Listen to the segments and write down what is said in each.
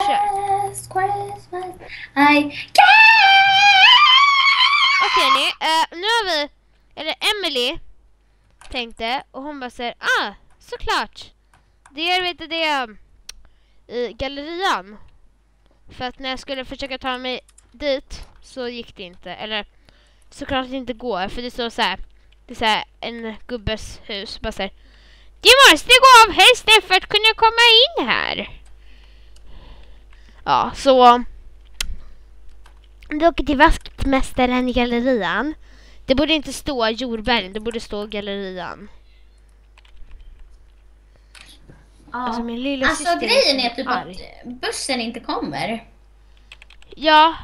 Last Christmas I Okej, nu har vi, eller Emily tänkte, och hon bara säger, såklart. Det är, vet du det, i gallerian. För att när jag skulle försöka ta mig dit så gick det inte. Eller såklart det inte går, för det står så här. Det är så här en gubbes hus. Bara så här, du måste gå av hästen för att kunna komma in här. Ja, så du åker till vaktmästaren i gallerian. Det borde inte stå jordbergen, det borde stå gallerian. Ja. Alltså, min lilla Alltså syster grejen är är typ att bussen inte kommer. Ja.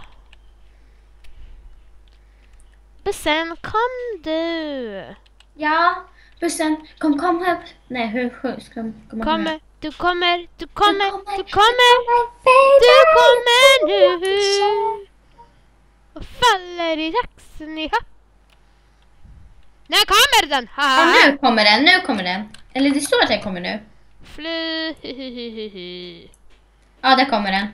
Bussen, kom du. Ja, bussen, kom upp. Nej, hur ska de komma Kommer, upp? du kommer nu. Du Och faller i axeln i hatt. När kommer den? Ja, nu kommer den. Eller det står att den kommer nu. Fly. Ja, där kommer den.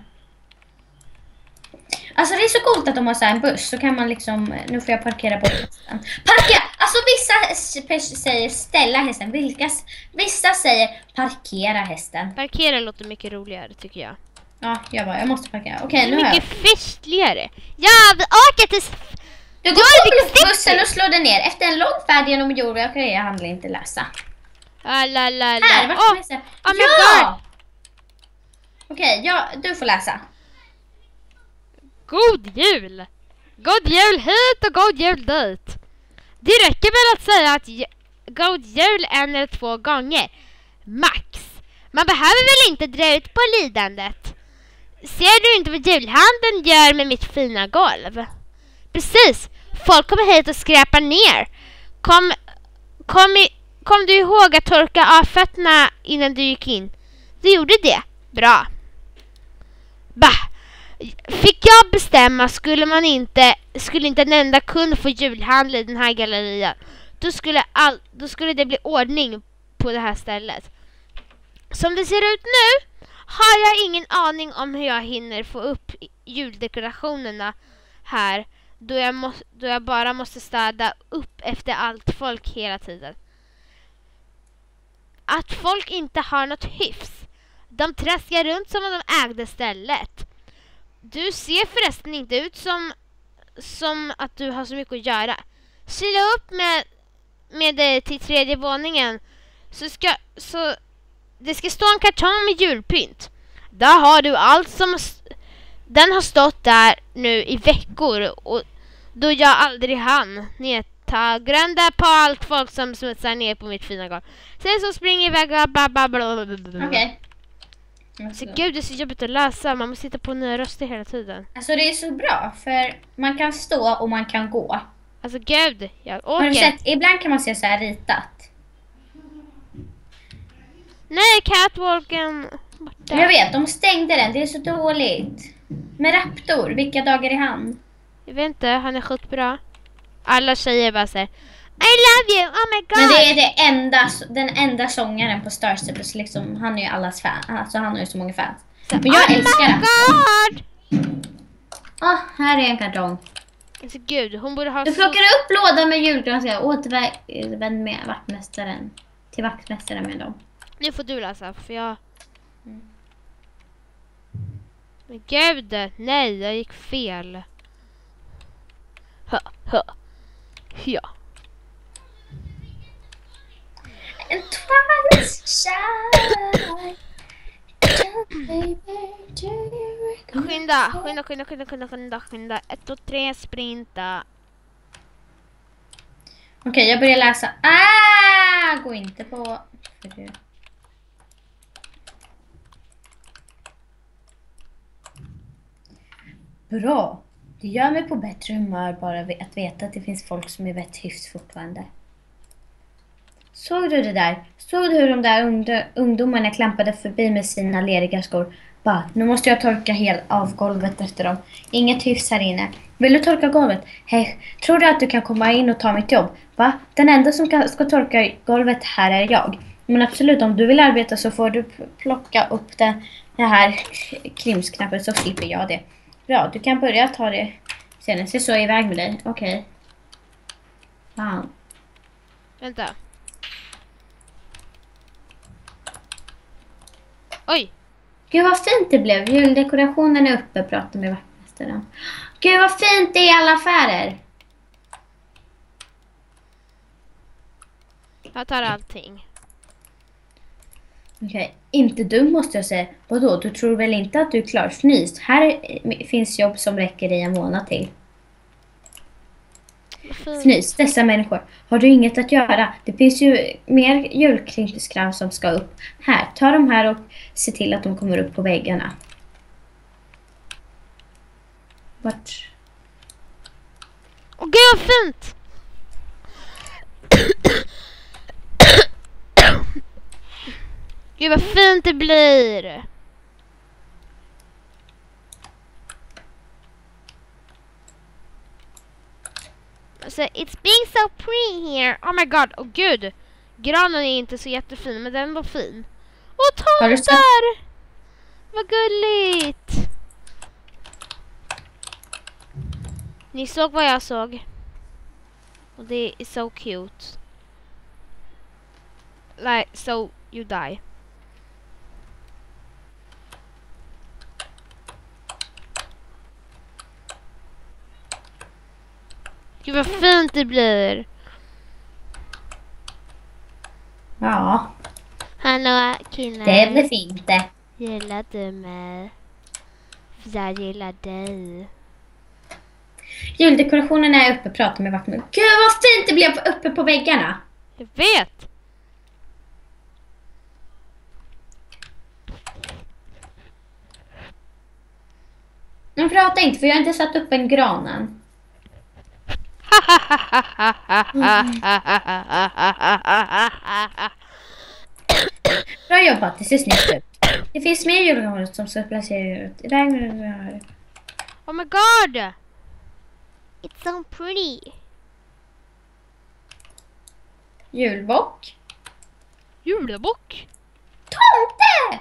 Alltså det är så coolt att de har så här en buss. Så kan man liksom, nu får jag parkera på hästen. Parkera! Alltså vissa säger ställa hästen. Vissa säger parkera hästen. Parkera låter mycket roligare tycker jag. Ja, jag måste parkera. Okej, Det nu är har jag. mycket festligare. Ja, vi åker till... Du går på bussen och slår den ner. Efter en lång färd genom jorden. Okej, jag handlar inte läsa. Här, vart ska jag läsa? Oh my God. Okej, du får läsa. God jul! God jul hit och god jul dit. Det räcker väl att säga att god jul 1 eller 2 gånger. Max. Man behöver väl inte dra ut på lidandet. Ser du inte vad julhandeln gör med mitt fina golv? Precis. Folk kommer hit och skräpar ner. Kom du ihåg att torka av fötterna innan du gick in? Du gjorde det. Bra. Bah. Fick jag bestämma skulle inte en enda kund få julhandel i den här gallerian. Då skulle det bli ordning på det här stället. Som det ser ut nu har jag ingen aning om hur jag hinner få upp juldekorationerna här. Då jag bara måste städa upp efter allt folk hela tiden. Att folk inte har något hyfs. De traskar runt som om de ägde stället. Du ser förresten inte ut som att du har så mycket att göra. Kila upp med det till 3:e våningen. Så det ska stå en kartong med julpynt. Där har du allt som... Den har stått där nu i veckor. Och då jag aldrig hann ta grönda på allt folk som smutsar ner på mitt fina golv. Sen så springer iväg och blablabla. Okej. Så gud, det är så jobbigt att läsa. Man måste sitta på nya röster hela tiden. Alltså det är så bra, för man kan stå och man kan gå. Alltså gud, jag Har du åker. sett, ibland kan man se så här ritat. Nej, catwalken borta. Jag vet, de stängde den, det är så dåligt. Med Raptor, vilka dagar är han? Jag vet inte, han är skitbra. Alla tjejer bara säger I love you, oh my god. Men det är den enda sångaren på Starstep, liksom, han är ju allas fan. Alltså han har ju så många fans. Men jag älskar den. God. Här är en kartong. Alltså gud, hon borde ha Du plockar upp lådan med julgran och återvänd med vaktmästaren. Till vaktmästaren med dem. Nu får du läsa, för jag... Men gud, nej, jag gick fel. Ja. En twilight shine. Skynda. 1, 2, 3, sprinta. Okej, jag börjar läsa. Gå inte på... Bra. Det gör mig på bättre humör bara att veta att det finns folk som är rätt hyfs fortfarande. Såg du det där? Såg du hur de där ungdomarna klampade förbi med sina leriga skor? Nu måste jag torka av golvet efter dem. Inget hyfs här inne. Vill du torka golvet? Hej, tror du att du kan komma in och ta mitt jobb? Den enda som ska torka golvet här är jag. Men absolut, om du vill arbeta så får du plocka upp den här krimsknappen så slipper jag det. Bra, du kan börja ta det senare. Så är jag iväg med dig. Okej. Fan. Vänta. Oj! Gud vad fint det blev. Juldekorationen är uppe, pratar med vaktmästaren. Gud vad fint det är i alla affärer. Jag tar allting. Okej, inte dum måste jag säga. Vadå, du tror väl inte att du är klar? Fnys, här finns jobb som räcker i en månad till. Fnys, dessa människor. Har du inget att göra? Det finns ju mer julkrimskram som ska upp. Här, ta de här och se till att de kommer upp på väggarna. Vart? Åh gud vad fint! Gud vad fint det blir! Så it's being so pretty here. Oh my god, oh gud. Granen är inte så jättefin, men den var fin. Och tomtar! Vad gulligt! Ni såg vad jag såg. Och det är so cute. Like, so you die. Gud vad fint det blir. Ja. Hallå killar. Det blir fint det. Gillar du mig? För jag gillar dig. Juldekorationen är uppe, prata med vaktmästaren. Gud vad fint det blev uppe på väggarna. Jag vet. Men prata inte för jag har inte satt upp en granen. Bra jobbat, det ser snyggt ut. Det finns mer julgranar som ska placera ut. Iväg med det här. Oh my god! It's so pretty. Julbock. Julbock. Tomte!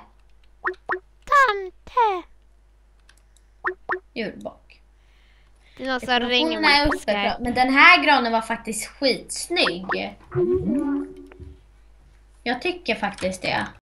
Tante. Julbock. Det är någon som ringer Hon är mig på uppe, Skype. men den här granen var faktiskt skitsnygg. Jag tycker faktiskt det.